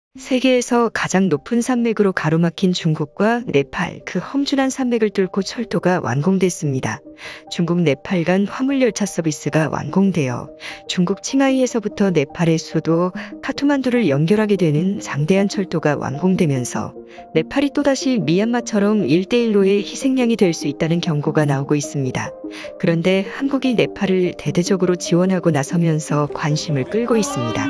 세계에서 가장 높은 산맥으로 가로막힌 중국과 네팔, 그 험준한 산맥을 뚫고 철도가 완공됐습니다. 중국 네팔 간 화물열차 서비스가 완공되어 중국 칭하이에서부터 네팔의 수도 카투만두를 연결하게 되는 장대한 철도가 완공되면서 네팔이 또다시 미얀마처럼 1대1로의 희생양이 될 수 있다는 경고가 나오고 있습니다. 그런데 한국이 네팔을 대대적으로 지원하고 나서면서 관심을 끌고 있습니다.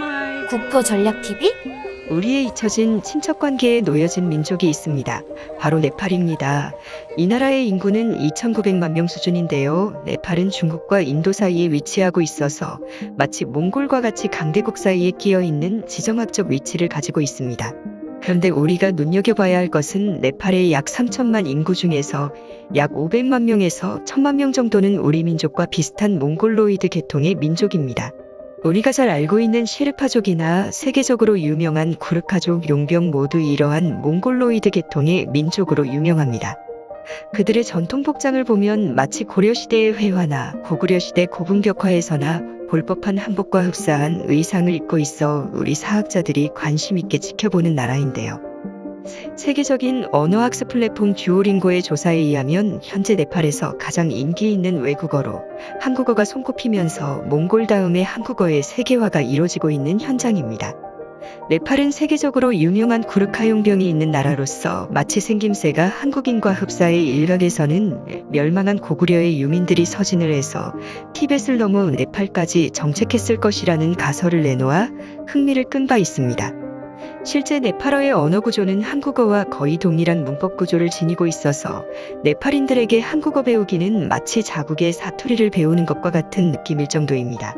국토전략TV? 우리의 잊혀진 친척관계에 놓여진 민족이 있습니다. 바로 네팔입니다. 이 나라의 인구는 2,900만 명 수준인데요. 네팔은 중국과 인도 사이에 위치하고 있어서 마치 몽골과 같이 강대국 사이에 끼어 있는 지정학적 위치를 가지고 있습니다. 그런데 우리가 눈여겨봐야 할 것은 네팔의 약 3천만 인구 중에서 약 500만 명에서 1,000만 명 정도는 우리 민족과 비슷한 몽골로이드 계통의 민족입니다. 우리가 잘 알고 있는 셰르파족이나 세계적으로 유명한 구르카족, 용병 모두 이러한 몽골로이드 계통의 민족으로 유명합니다. 그들의 전통 복장을 보면 마치 고려시대의 회화나 고구려시대 고분격화에서나 볼 법한 한복과 흡사한 의상을 입고 있어 우리 사학자들이 관심 있게 지켜보는 나라인데요. 세계적인 언어학습 플랫폼 듀오링고의 조사에 의하면 현재 네팔에서 가장 인기 있는 외국어로 한국어가 손꼽히면서 몽골 다음에 한국어의 세계화가 이루어지고 있는 현장입니다. 네팔은 세계적으로 유명한 구르카 용병이 있는 나라로서 마치 생김새가 한국인과 흡사해 일각에서는 멸망한 고구려의 유민들이 서진을 해서 티벳을 넘어 네팔까지 정착했을 것이라는 가설을 내놓아 흥미를 끈 바 있습니다. 실제 네팔어의 언어 구조는 한국어와 거의 동일한 문법 구조를 지니고 있어서 네팔인들에게 한국어 배우기는 마치 자국의 사투리를 배우는 것과 같은 느낌일 정도입니다.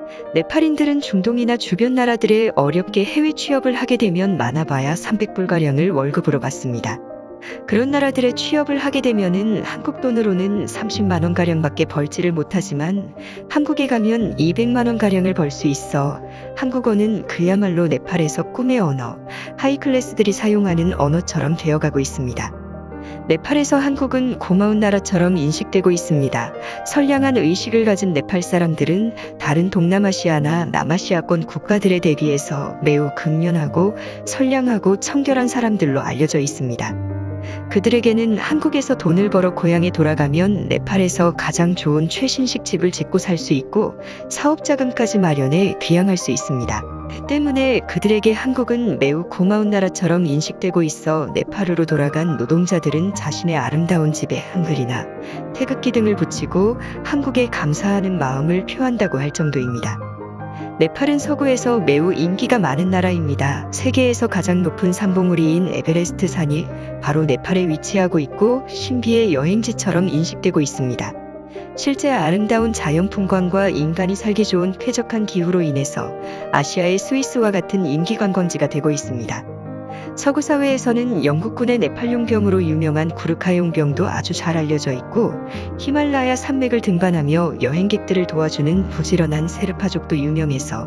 네팔인들은 중동이나 주변 나라들에 어렵게 해외 취업을 하게 되면 많아봐야 300불가량을 월급으로 받습니다. 그런 나라들에 취업을 하게 되면은 한국 돈으로는 30만 원가량밖에 벌지를 못하지만 한국에 가면 200만 원가량을 벌 수 있어 한국어는 그야말로 네팔에서 꿈의 언어, 하이클래스들이 사용하는 언어처럼 되어가고 있습니다. 네팔에서 한국은 고마운 나라처럼 인식되고 있습니다. 선량한 의식을 가진 네팔 사람들은 다른 동남아시아나 남아시아권 국가들에 대비해서 매우 근면하고 선량하고 청결한 사람들로 알려져 있습니다. 그들에게는 한국에서 돈을 벌어 고향에 돌아가면 네팔에서 가장 좋은 최신식 집을 짓고 살 수 있고 사업자금까지 마련해 귀향할 수 있습니다. 때문에 그들에게 한국은 매우 고마운 나라처럼 인식되고 있어 네팔으로 돌아간 노동자들은 자신의 아름다운 집에 한글이나 태극기 등을 붙이고 한국에 감사하는 마음을 표한다고 할 정도입니다. 네팔은 서구에서 매우 인기가 많은 나라입니다. 세계에서 가장 높은 산봉우리인 에베레스트 산이 바로 네팔에 위치하고 있고 신비의 여행지처럼 인식되고 있습니다. 실제 아름다운 자연 풍광과 인간이 살기 좋은 쾌적한 기후로 인해서 아시아의 스위스와 같은 인기 관광지가 되고 있습니다. 서구 사회에서는 영국군의 네팔 용병으로 유명한 구르카 용병도 아주 잘 알려져 있고 히말라야 산맥을 등반하며 여행객들을 도와주는 부지런한 세르파족도 유명해서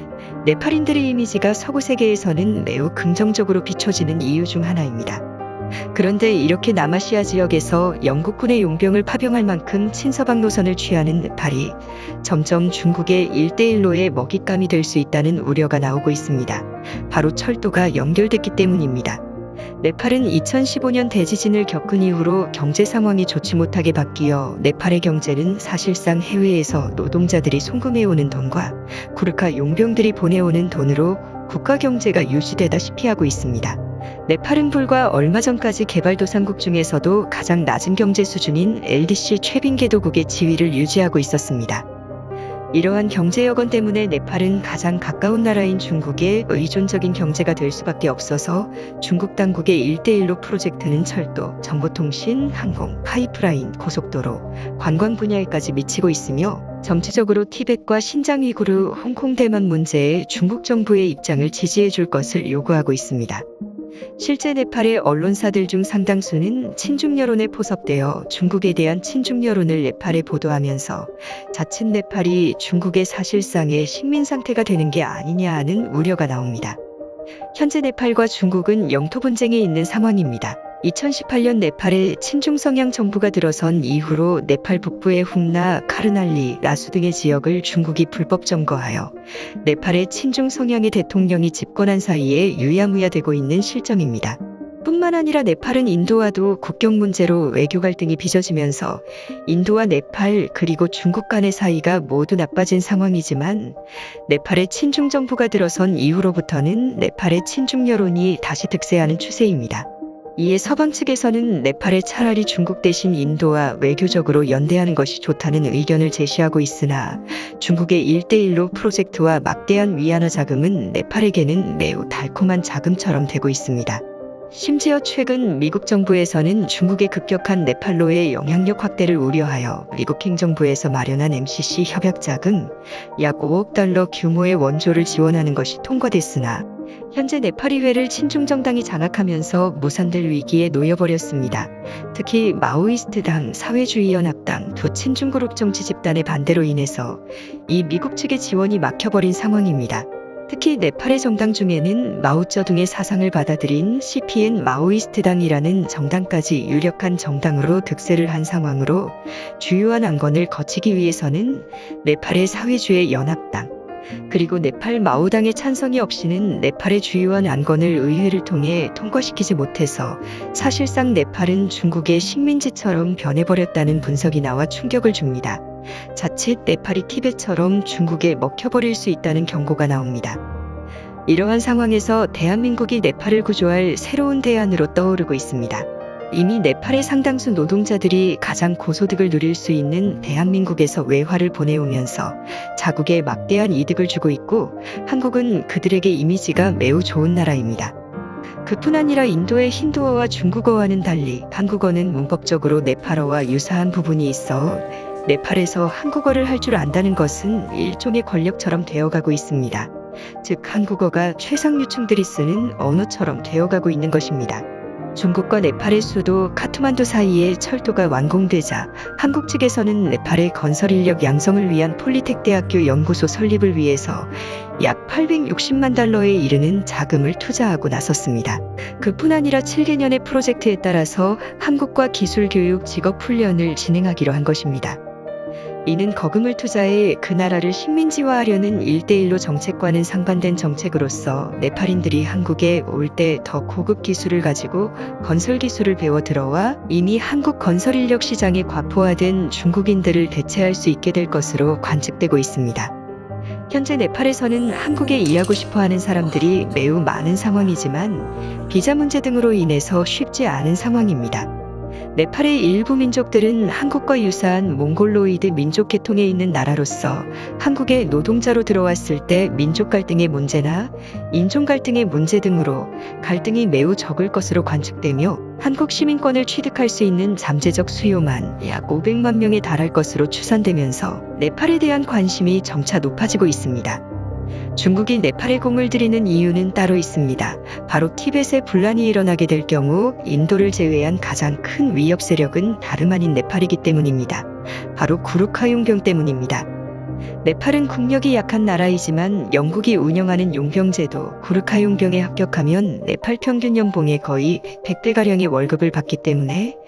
네팔인들의 이미지가 서구 세계에서는 매우 긍정적으로 비춰지는 이유 중 하나입니다. 그런데 이렇게 남아시아 지역에서 영국군의 용병을 파병할 만큼 친서방 노선을 취하는 네팔이 점점 중국의 1대1로의 먹잇감이 될 수 있다는 우려가 나오고 있습니다. 바로 철도가 연결됐기 때문입니다. 네팔은 2015년 대지진을 겪은 이후로 경제 상황이 좋지 못하게 바뀌어 네팔의 경제는 사실상 해외에서 노동자들이 송금해오는 돈과 구르카 용병들이 보내오는 돈으로 국가 경제가 유지되다시피 하고 있습니다. 네팔은 불과 얼마 전까지 개발도상국 중에서도 가장 낮은 경제 수준인 LDC 최빈계도국의 지위를 유지하고 있었습니다. 이러한 경제 여건 때문에 네팔은 가장 가까운 나라인 중국의 의존적인 경제가 될 수밖에 없어서 중국 당국의 1대1로 프로젝트는 철도, 정보통신, 항공, 파이프라인, 고속도로, 관광 분야에까지 미치고 있으며 정치적으로 티벳과 신장 위구르, 홍콩 대만 문제에 중국 정부의 입장을 지지해 줄 것을 요구하고 있습니다. 실제 네팔의 언론사들 중 상당수는 친중 여론에 포섭되어 중국에 대한 친중 여론을 네팔에 보도하면서 자칫 네팔이 중국의 사실상의 식민 상태가 되는 게 아니냐 하는 우려가 나옵니다. 현재 네팔과 중국은 영토 분쟁에 있는 상황입니다. 2018년 네팔에 친중 성향 정부가 들어선 이후로 네팔 북부의 훅나, 카르날리, 라수 등의 지역을 중국이 불법 점거하여 네팔의 친중 성향의 대통령이 집권한 사이에 유야무야되고 있는 실정입니다. 뿐만 아니라 네팔은 인도와도 국경 문제로 외교 갈등이 빚어지면서 인도와 네팔 그리고 중국 간의 사이가 모두 나빠진 상황이지만 네팔의 친중 정부가 들어선 이후로부터는 네팔의 친중 여론이 다시 득세하는 추세입니다. 이에 서방 측에서는 네팔에 차라리 중국 대신 인도와 외교적으로 연대하는 것이 좋다는 의견을 제시하고 있으나 중국의 1대1로 프로젝트와 막대한 위안화 자금은 네팔에게는 매우 달콤한 자금처럼 되고 있습니다. 심지어 최근 미국 정부에서는 중국의 급격한 네팔로의 영향력 확대를 우려하여 미국 행정부에서 마련한 MCC 협약 자금 약 5억 달러 규모의 원조를 지원하는 것이 통과됐으나 현재 네팔의회를 친중정당이 장악하면서 무산될 위기에 놓여버렸습니다. 특히 마오이스트당, 사회주의연합당 두 친중그룹 정치 집단의 반대로 인해서 이 미국 측의 지원이 막혀버린 상황입니다. 특히 네팔의 정당 중에는 마오쩌둥의 사상을 받아들인 CPN 마오이스트당이라는 정당까지 유력한 정당으로 득세를 한 상황으로 주요한 안건을 거치기 위해서는 네팔의 사회주의 연합당 그리고 네팔 마오당의 찬성이 없이는 네팔의 주요한 안건을 의회를 통해 통과시키지 못해서 사실상 네팔은 중국의 식민지처럼 변해버렸다는 분석이 나와 충격을 줍니다. 자칫 네팔이 티벳처럼 중국에 먹혀버릴 수 있다는 경고가 나옵니다. 이러한 상황에서 대한민국이 네팔을 구조할 새로운 대안으로 떠오르고 있습니다. 이미 네팔의 상당수 노동자들이 가장 고소득을 누릴 수 있는 대한민국에서 외화를 보내오면서 자국에 막대한 이득을 주고 있고 한국은 그들에게 이미지가 매우 좋은 나라입니다. 그뿐 아니라 인도의 힌두어와 중국어와는 달리 한국어는 문법적으로 네팔어와 유사한 부분이 있어 네팔에서 한국어를 할 줄 안다는 것은 일종의 권력처럼 되어가고 있습니다. 즉 한국어가 최상류층들이 쓰는 언어처럼 되어가고 있는 것입니다. 중국과 네팔의 수도 카트만두 사이에 철도가 완공되자 한국 측에서는 네팔의 건설 인력 양성을 위한 폴리텍 대학교 연구소 설립을 위해서 약 860만 달러에 이르는 자금을 투자하고 나섰습니다. 그뿐 아니라 7개년의 프로젝트에 따라서 한국과 기술 교육 직업 훈련을 진행하기로 한 것입니다. 이는 거금을 투자해 그 나라를 식민지화하려는 1대1로 정책과는 상반된 정책으로서 네팔인들이 한국에 올 때 더 고급 기술을 가지고 건설 기술을 배워 들어와 이미 한국 건설 인력 시장에 과포화된 중국인들을 대체할 수 있게 될 것으로 관측되고 있습니다. 현재 네팔에서는 한국에 일하고 싶어하는 사람들이 매우 많은 상황이지만 비자 문제 등으로 인해서 쉽지 않은 상황입니다. 네팔의 일부 민족들은 한국과 유사한 몽골로이드 민족 계통에 있는 나라로서 한국에 노동자로 들어왔을 때 민족 갈등의 문제나 인종 갈등의 문제 등으로 갈등이 매우 적을 것으로 관측되며 한국 시민권을 취득할 수 있는 잠재적 수요만 약 500만 명에 달할 것으로 추산되면서 네팔에 대한 관심이 점차 높아지고 있습니다. 중국이 네팔에 공을 들이는 이유는 따로 있습니다. 바로 티벳에 분란이 일어나게 될 경우 인도를 제외한 가장 큰 위협 세력은 다름 아닌 네팔이기 때문입니다. 바로 구루카 용병 때문입니다. 네팔은 국력이 약한 나라이지만 영국이 운영하는 용병제도 구루카 용병에 합격하면 네팔 평균 연봉의 거의 100배가량의 월급을 받기 때문에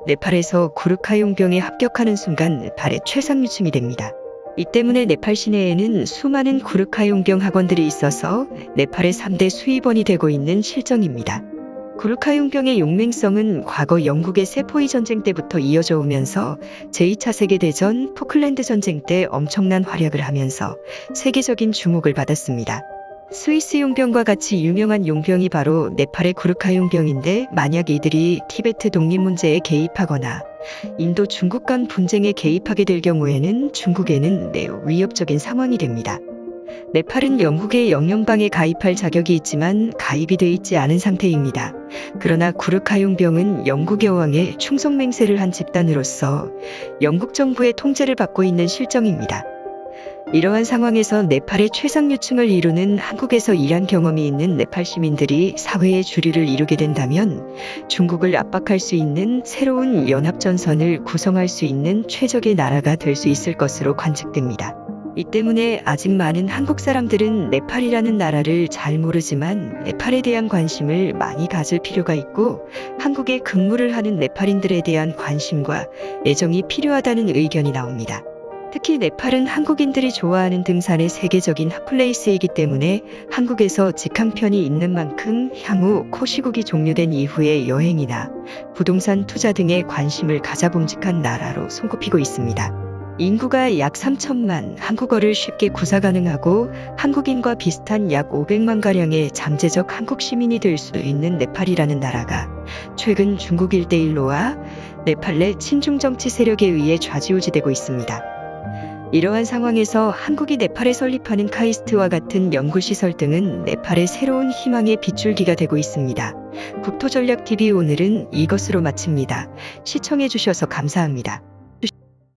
네팔에서 구루카 용병에 합격하는 순간 네팔의 최상류층이 됩니다. 이 때문에 네팔 시내에는 수많은 구르카 용병 학원들이 있어서 네팔의 3대 수입원이 되고 있는 실정입니다. 구르카 용병의 용맹성은 과거 영국의 세포이 전쟁 때부터 이어져 오면서 제2차 세계대전, 포클랜드 전쟁 때 엄청난 활약을 하면서 세계적인 주목을 받았습니다. 스위스 용병과 같이 유명한 용병이 바로 네팔의 구르카 용병인데 만약 이들이 티베트 독립 문제에 개입하거나 인도 중국 간 분쟁에 개입하게 될 경우에는 중국에는 매우 위협적인 상황이 됩니다. 네팔은 영국의 영연방에 가입할 자격이 있지만 가입이 돼 있지 않은 상태입니다. 그러나 구르카 용병은 영국 여왕의 충성 맹세를 한 집단으로서 영국 정부의 통제를 받고 있는 실정입니다. 이러한 상황에서 네팔의 최상류층을 이루는 한국에서 일한 경험이 있는 네팔 시민들이 사회의 주류를 이루게 된다면 중국을 압박할 수 있는 새로운 연합전선을 구성할 수 있는 최적의 나라가 될 수 있을 것으로 관측됩니다. 이 때문에 아직 많은 한국 사람들은 네팔이라는 나라를 잘 모르지만 네팔에 대한 관심을 많이 가질 필요가 있고 한국에 근무를 하는 네팔인들에 대한 관심과 애정이 필요하다는 의견이 나옵니다. 특히 네팔은 한국인들이 좋아하는 등산의 세계적인 핫플레이스이기 때문에 한국에서 직항편이 있는 만큼 향후 코시국이 종료된 이후의 여행이나 부동산 투자 등에 관심을 가자봄직한 나라로 손꼽히고 있습니다. 인구가 약 3천만, 한국어를 쉽게 구사 가능하고 한국인과 비슷한 약 500만가량의 잠재적 한국 시민이 될 수 있는 네팔이라는 나라가 최근 중국 일대일로와 네팔 내 친중 정치 세력에 의해 좌지우지되고 있습니다. 이러한 상황에서 한국이 네팔에 설립하는 카이스트와 같은 연구시설 등은 네팔의 새로운 희망의 빗줄기가 되고 있습니다. 국토전략TV 오늘은 이것으로 마칩니다. 시청해주셔서 감사합니다.